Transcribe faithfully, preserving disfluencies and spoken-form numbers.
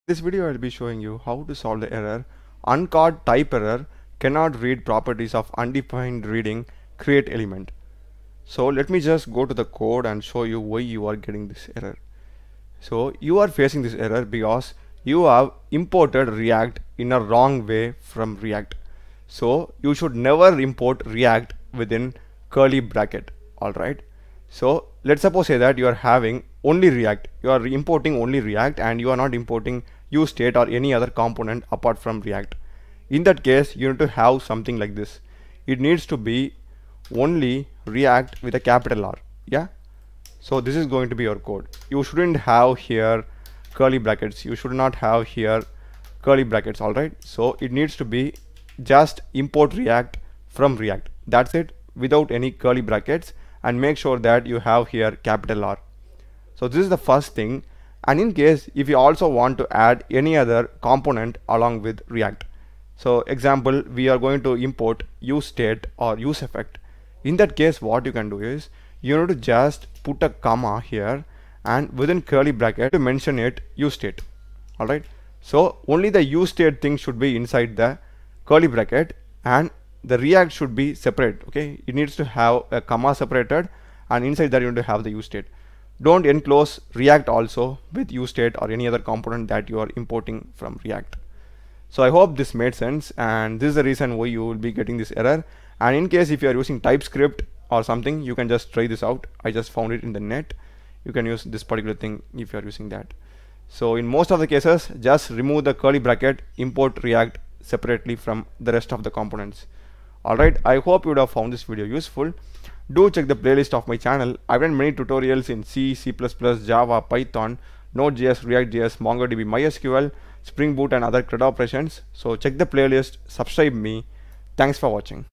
This video I will be showing you how to solve the error uncaught type error cannot read properties of undefined reading create element. So let me just go to the code and show you why you are getting this error. So you are facing this error because you have imported React in a wrong way from React. So you should never import React within curly bracket. Alright. So let's suppose say that you are having only React. You are importing only React and you are not importing useState or any other component apart from React. In that case, you need to have something like this. It needs to be only React with a capital R. Yeah. So this is going to be your code. You shouldn't have here curly brackets. You should not have here curly brackets. All right. So it needs to be just import React from React. That's it, without any curly brackets, and make sure that you have here capital R. So this is the first thing. And in case if you also want to add any other component along with React, so example, we are going to import useState or useEffect. In that case, what you can do is you need to just put a comma here and within curly bracket to mention it useState. All right. So only the useState thing should be inside the curly bracket and the React should be separate. Okay, it needs to have a comma separated, and inside that you need to have the useState. Don't enclose React also with useState or any other component that you are importing from React. So I hope this made sense, and this is the reason why you will be getting this error. And in case if you are using TypeScript or something, you can just try this out. I just found it in the net. You can use this particular thing if you are using that. So in most of the cases, just remove the curly bracket, import React separately from the rest of the components. Alright, I hope you would have found this video useful. Do check the playlist of my channel. I've done many tutorials in C, C plus plus, Java, Python, Node.js, React.js, MongoDB, MySQL, Spring Boot and other CRUD operations. So check the playlist, subscribe me. Thanks for watching.